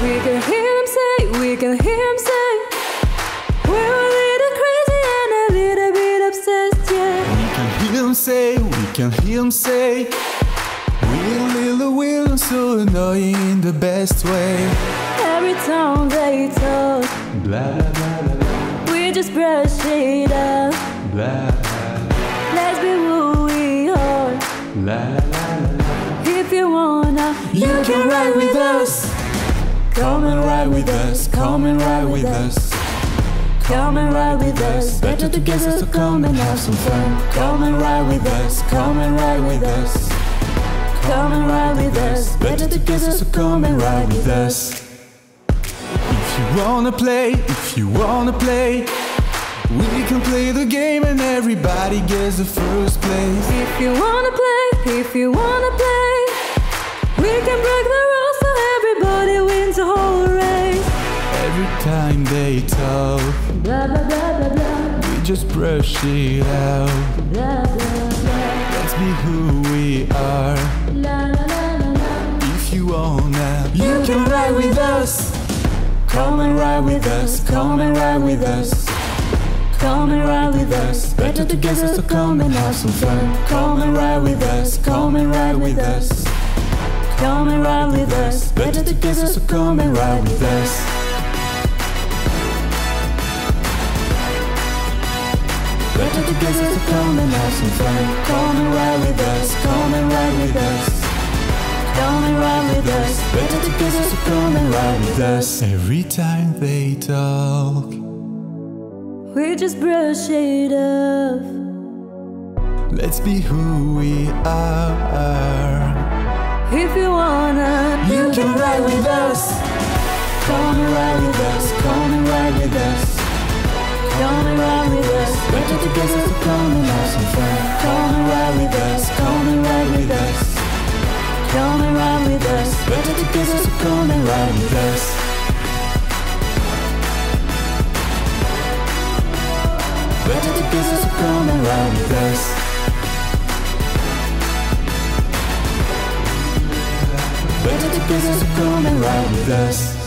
We can hear him say, we can hear him say, we're a little crazy and a little bit obsessed, yeah. We can hear him say, we can hear him say, we're a little weird, so annoying in the best way. Every time they talk, Blah blah blah blah blah. we just brush it off. Blah blah Let's be who we are. blah blah blah. If you wanna, You can ride with us. Come and ride with us. Come and ride with us. come and ride with us. Better together, so come and have some fun. Come and ride with us. Come and ride with us. Come and ride with us. Better together, so come and ride with us. If you wanna play, if you wanna play, we can play the game and everybody gets the first place. If you wanna play, if you wanna play, we can break the rules so everybody wins the whole race. Every time they talk, Blah blah blah blah blah. we just brush it out. Blah blah blah. Let's be who we are. La la la la la. If you wanna, you can ride with us. Come and ride with us. Come and ride with us. Come and ride with us. Better together, so come and have some fun. Come and ride with us. Come and ride with us. Come and ride with us. Better together, so come and ride with us. Better together, so come and have some fun. Come and ride with us. Come and ride with us. Come and ride with us. Better together, so come and ride with us. Every time they talk, We just brush it off. let's be who we are. If you wanna, You can ride with us. Come and ride with us. Come and ride with us. come and ride with us. Better together, so come and have some fun. Come and ride with us. Come and ride with us. Come and ride with us. Better together, so come and ride with us. Better together, so come and ride with us. Better together, so come and ride with us.